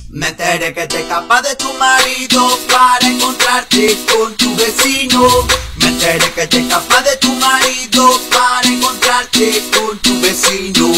Me enteré que te escapas de tu marido para encontrarte con tu vecino. Me enteré que te escapas de tu marido para encontrarte con tu vecino.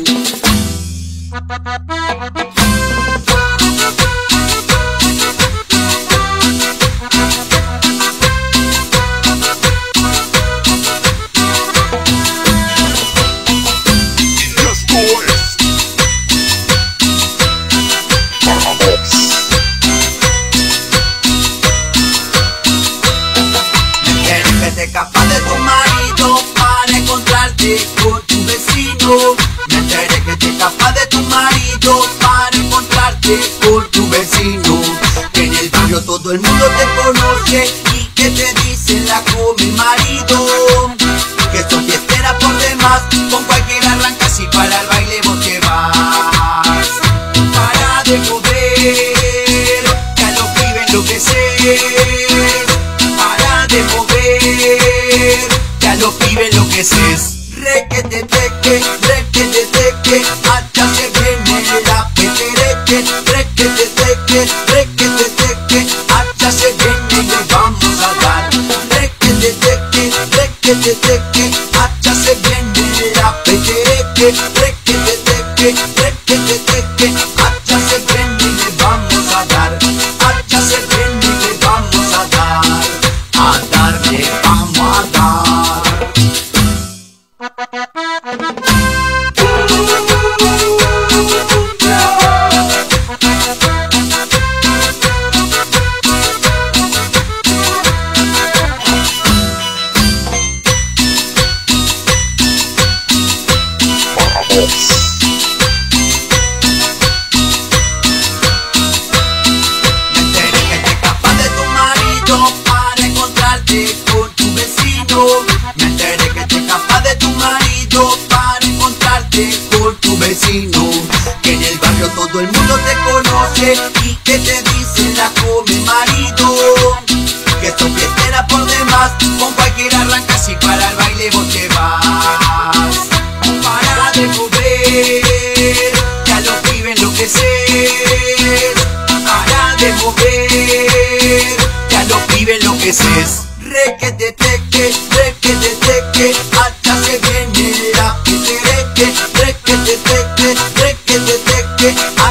Te escapas de tu marido para encontrarte con tu vecino. Me enteré que te escapas de tu marido para encontrarte con tu vecino. Que en el barrio todo el mundo te conoce y que te dicen la come marido. Que sos fiestera por demás, con cualquiera arrancas y para el baile vos te vas. Para de mover, que a los pibes enloquecer. Para de mover, que a los pibes enloqueces. Requete teque, hasta se viene la petereque. Requete teque, hasta se viene y le vamos a dar. Requete teque, hasta se viene la petereque. Requete teque, hasta se viene y le vamos a dar. Hasta se viene y le vamos a dar. A darle, vamos a dar. Me enteré que te escapas de tu marido para encontrarte con tu vecino. Que en el barrio todo el mundo te conoce y que te dicen la come marido. Que sos fiestera por demás, con cualquiera arrancas y para el baile vos te vas. Para de mover, que a los pibes enloqueces. Para de mover, que a los pibes enloqueces. Requete teque, hasta se viene la petereque. Requete teque,